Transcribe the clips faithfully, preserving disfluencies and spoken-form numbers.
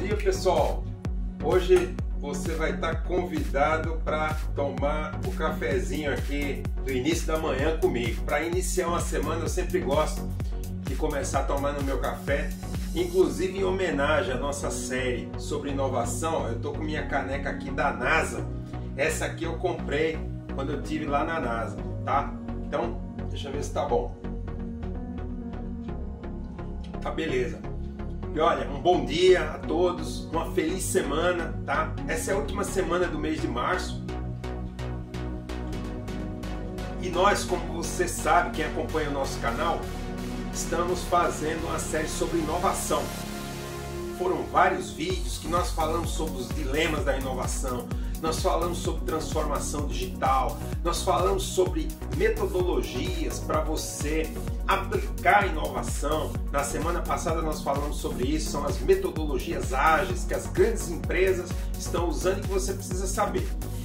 dia, pessoal! Hoje você vai estar convidado para tomar o cafezinho aqui do início da manhã comigo. Para iniciar uma semana, eu sempre gosto de começar tomando meu café, inclusive em homenagem à nossa série sobre inovação. Eu estou com minha caneca aqui da NASA. Essa aqui eu comprei quando eu estive lá na NASA, tá? Então, deixa eu ver se tá bom. Tá beleza. E olha, um bom dia a todos, uma feliz semana, tá? Essa é a última semana do mês de março. E nós, como você sabe, quem acompanha o nosso canal, estamos fazendo uma série sobre inovação. Foram vários vídeos que nós falamos sobre os dilemas da inovação, nós falamos sobre transformação digital, nós falamos sobre metodologias para você aplicar inovação. Na semana passada nós falamos sobre isso, são as metodologias ágeis que as grandes empresas estão usando e que você precisa saber.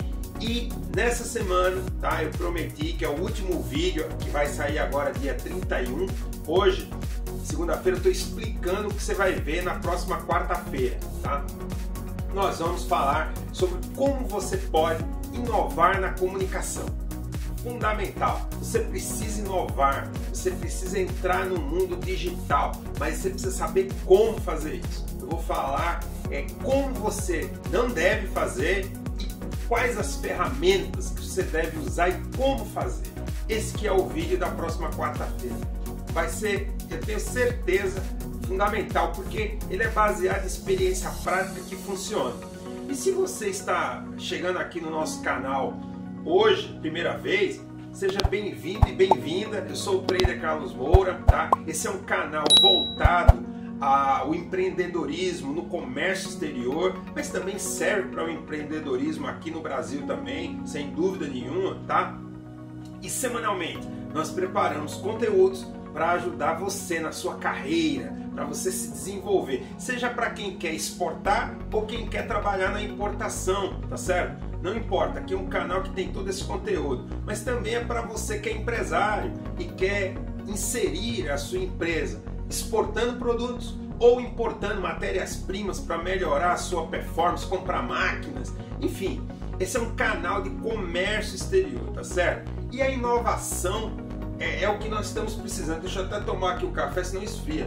E nessa semana, tá, eu prometi que é o último vídeo que vai sair agora dia trinta e um, hoje, segunda-feira, eu estou explicando o que você vai ver na próxima quarta-feira, tá? Nós vamos falar sobre como você pode inovar na comunicação. Fundamental, você precisa inovar, você precisa entrar no mundo digital, mas você precisa saber como fazer isso. Eu vou falar é, como você não deve fazer e quais as ferramentas que você deve usar e como fazer. Esse que é o vídeo da próxima quarta-feira. Vai ser, eu tenho certeza, fundamental, porque ele é baseado em experiência prática que funciona. E se você está chegando aqui no nosso canal hoje, primeira vez, seja bem-vindo e bem-vinda. Eu sou o Trader Carlos Moura, tá? Esse é um canal voltado ao empreendedorismo no comércio exterior, mas também serve para o empreendedorismo aqui no Brasil também, sem dúvida nenhuma, tá? E semanalmente nós preparamos conteúdos para ajudar você na sua carreira, para você se desenvolver, seja para quem quer exportar ou quem quer trabalhar na importação, tá certo? Não importa, aqui é um canal que tem todo esse conteúdo, mas também é para você que é empresário e quer inserir a sua empresa exportando produtos ou importando matérias-primas para melhorar a sua performance, comprar máquinas, enfim, esse é um canal de comércio exterior, tá certo? E a inovação é, é o que nós estamos precisando. Deixa eu até tomar aqui o café, senão esfria.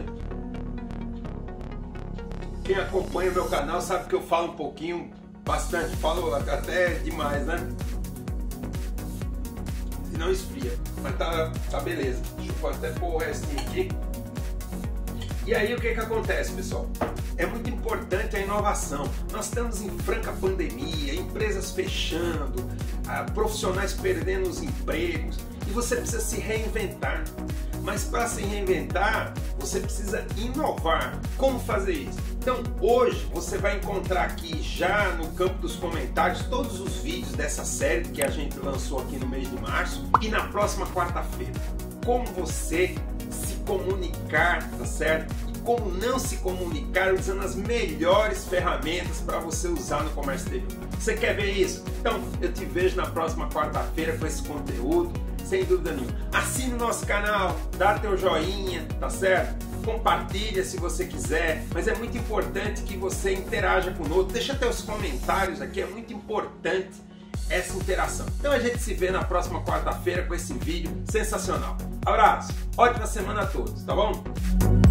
Quem acompanha o meu canal sabe que eu falo um pouquinho, bastante, falo até demais, né? Senão esfria, mas tá, tá beleza. Deixa eu até pôr o restinho aqui. E aí o que que acontece, pessoal? É muito importante a inovação. Nós estamos em franca pandemia, empresas fechando, profissionais perdendo os empregos e você precisa se reinventar. Mas para se reinventar, você precisa inovar. Como fazer isso? Então hoje você vai encontrar aqui já no campo dos comentários todos os vídeos dessa série que a gente lançou aqui no mês de março e na próxima quarta-feira. Como você se comunicar, tá certo? E como não se comunicar usando as melhores ferramentas para você usar no comércio exterior. Você quer ver isso? Então eu te vejo na próxima quarta-feira com esse conteúdo, sem dúvida nenhuma. Assine o nosso canal, dá teu joinha, tá certo? Compartilha se você quiser, mas é muito importante que você interaja conosco. Deixa teus comentários aqui, é muito importante essa interação. Então a gente se vê na próxima quarta-feira com esse vídeo sensacional. Abraço, ótima semana a todos, tá bom?